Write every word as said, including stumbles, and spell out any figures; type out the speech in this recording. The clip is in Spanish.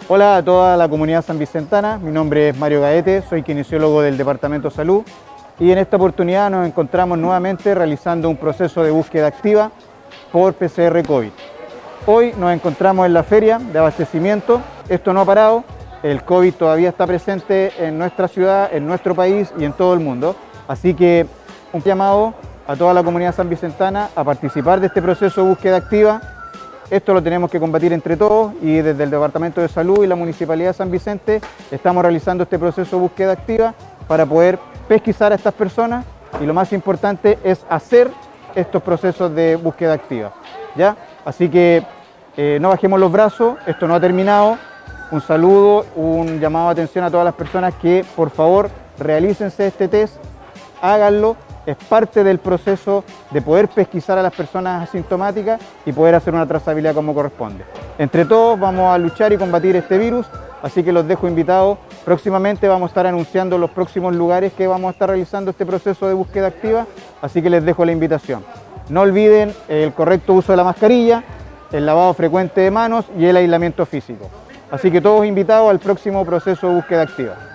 Hola a toda la comunidad sanvicentana, mi nombre es Mario Gaete, soy kinesiólogo del Departamento de Salud y en esta oportunidad nos encontramos nuevamente realizando un proceso de búsqueda activa por P C R COVID. Hoy nos encontramos en la feria de abastecimiento, esto no ha parado, el COVID todavía está presente en nuestra ciudad, en nuestro país y en todo el mundo, así que un llamado a toda la comunidad sanvicentana a participar de este proceso de búsqueda activa. Esto lo tenemos que combatir entre todos y desde el Departamento de Salud y la Municipalidad de San Vicente estamos realizando este proceso de búsqueda activa para poder pesquisar a estas personas y lo más importante es hacer estos procesos de búsqueda activa, ¿ya? Así que eh, no bajemos los brazos, esto no ha terminado. Un saludo, un llamado de atención a todas las personas que por favor realícense este test, háganlo. Es parte del proceso de poder pesquisar a las personas asintomáticas y poder hacer una trazabilidad como corresponde. Entre todos vamos a luchar y combatir este virus, así que los dejo invitados. Próximamente vamos a estar anunciando los próximos lugares que vamos a estar realizando este proceso de búsqueda activa, así que les dejo la invitación. No olviden el correcto uso de la mascarilla, el lavado frecuente de manos y el aislamiento físico. Así que todos invitados al próximo proceso de búsqueda activa.